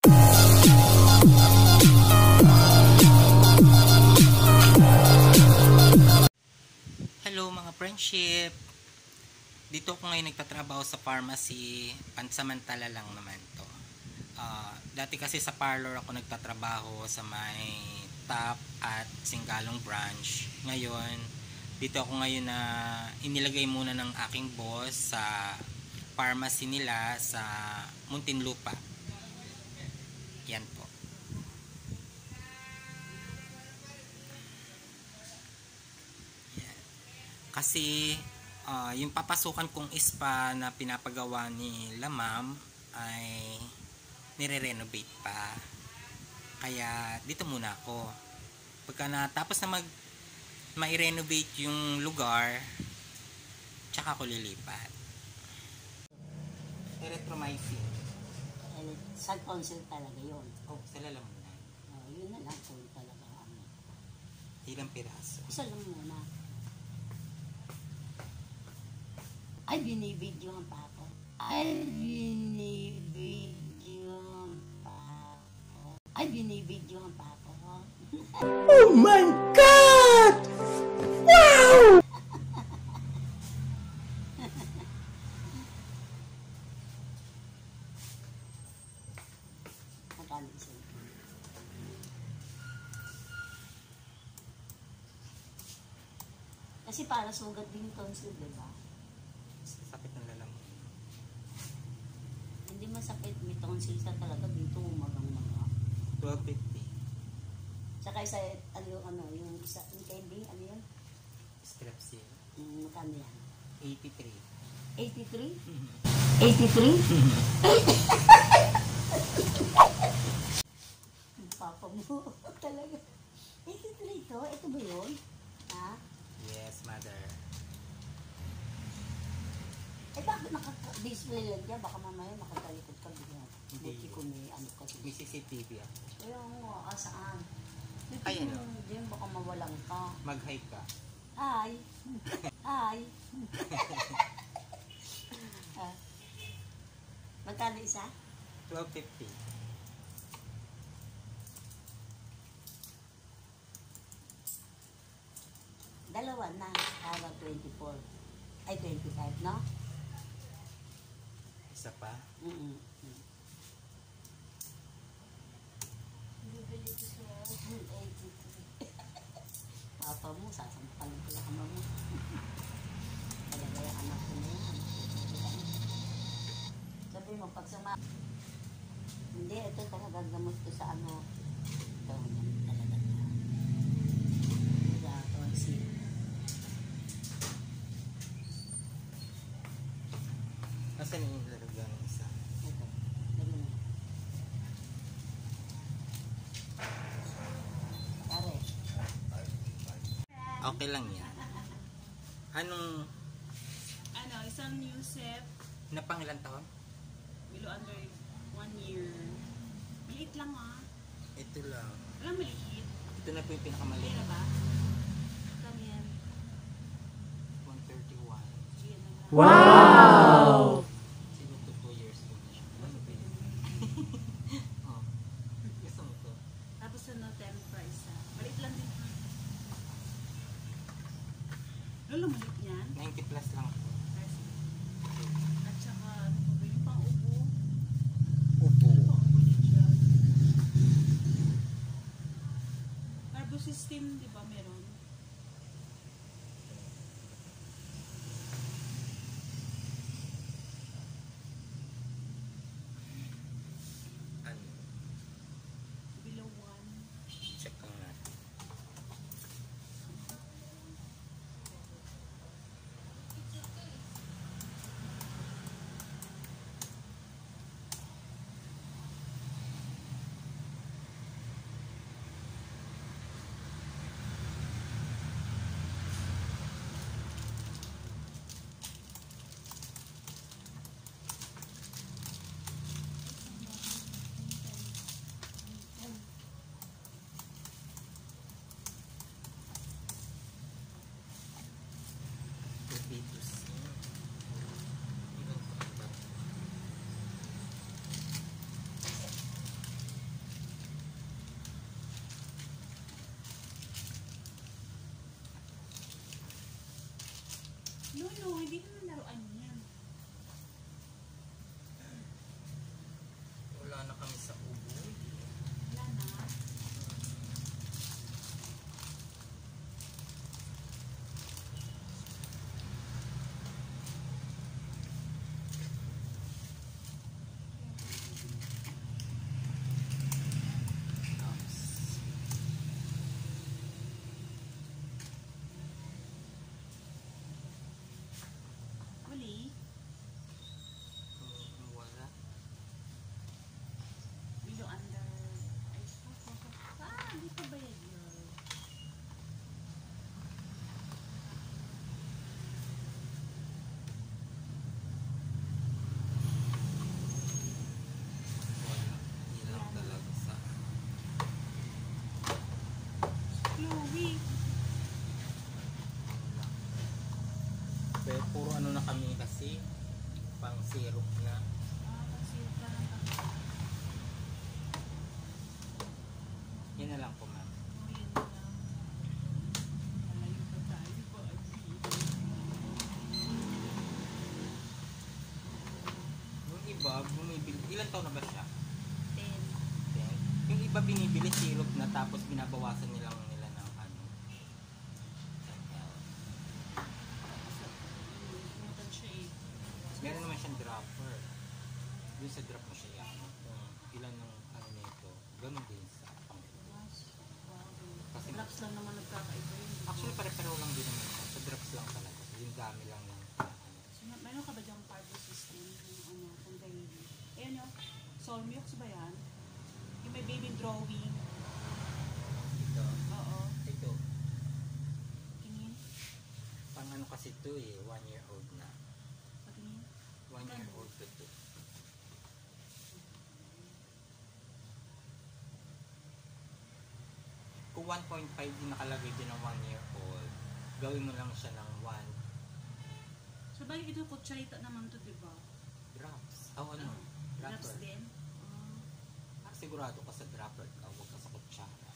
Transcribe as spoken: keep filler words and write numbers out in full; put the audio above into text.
Hello mga friendship! Dito ako ngayon nagtatrabaho sa pharmacy, pansamantala lang naman to. Uh, dati kasi sa parlor ako nagtatrabaho sa may Top at Singalong branch. Ngayon, dito ako ngayon na inilagay muna ng aking boss sa pharmacy nila sa Muntinlupa. Yan po. Kasi uh, yung papasukan kong spa na pinapagawa ni La Ma'am ay nire-renovate pa. Kaya dito muna ako. Pagka natapos na mag mai-renovate yung lugar, tsaka ako lilipat. Erythromycin. Sa tonsil talaga yun. Oh, sa lalamunan. Oh, yun na lang po talaga. Ano. Ilang piraso? Isa lang muna. Ay, binibidyohan pa ako. Ay, binibidyohan pa ako. Ay, binibidyohan pa ako. Oh my God! Wow! Kasi para sugat din tonsil, diba? Sakit ng lalamunan. Hindi masakit, may tonsil sa talaga dito, umagang mga. twelve fifty. Saka isa, ano yung ano, yung isa, yung candy, ano yun? Strepsil. Um, magkano yan? eighty-three. eighty-three? eighty-three? Papa mo, talaga. eighty-three to? Ito ba yun? Ha? Yes, mother. Eh, bakit naka-display lang dyan? Baka mamaya makatalikod ka bigla. Buti ko may ano ka. May C C T V ako. Kaya mo, ah, saan? Ayan o. Diyan, baka mawalan ka. Mag-hi ka. Hi! Hi! ah. Magkano isa? twelve fifty. Dalawa na. Para twenty-four. Ay, twenty-five, no? Isa pa? Mm-mm. Papa mo, sasampalan ko lang mo. Talaga yung anak ko na yan. Sabi mo, pag suma... Hindi, ito talaga gamot ko sa ano. Ito, yan talaga na. Sa tonsil. Nasaan yung lalagyan ng isa? Ito, lagyan mo. Pare. Okay lang yan. Anong... Ano, isang new set. Na pang ilang taon? Below under one year. Maliit lang ah. Ito lang. Walang maliit. Ito na po yung pinakamaliit. Pera ba? Kami yan. one thirty-one. Yan na lang. Wow! Sino to two years old na siya? Ano ba yun? Oh. Gusto mo to? Tapos ano, ten price ah. Maliit lang din. Lalo maliit yan. ninety plus lang po. At saka, ano pa ba yung pang-upo? Upo. Pang-upo din siya. Carbo system, di ba meron? Ano? Below one. Check lang natin. No, hindi naman laruan yan. Wala na kami sa ubod. Wala na. Uli. Hmm, wala. Below under. Ay, stop, stop, stop. Ah, di pa ba yan yun? Wala. Ilang talaga sa... Chloe. Wala. Pero puro ano na kami kasi. Pang syrup na. Ah, kasi parang kami. Yan na lang po, ma'am. Oh, yun na lang. Malayo pa tayo pa. Yung iba, bumibili. Ilan taon na ba siya? Ten. ten. Yung iba binibili syrup na tapos binabawasan nilang nila ng ano. Umutan siya eh. Meron naman siyang dropper. Yung sa drop mo siya yan. Kung ilan ng ano nito. Ganun din sa pang. Kasi Drops lang naman nagkakaiba yun. actually pare-pareho lang din naman siya. Sa drops lang talaga. Yung dami lang ng ano. So, may- meron ka ba diyang party system? Yung ano, kung baby. Eh ano, soul milks ba yan? Yung may baby drawing. Ito. Oo. Ito. Tingin. Pang ano kasi ito eh. One year old na. Patingin. One year old to two. Kung one point five din nakalagay din ng one year old, gawin mo lang siya ng one So, bagay ito kutsarita naman to, di ba? drops. Oh, ano? Drops Dropper. din. Ah. Ah, sigurado ka sa dropper ka, huwag ka sa kutsara.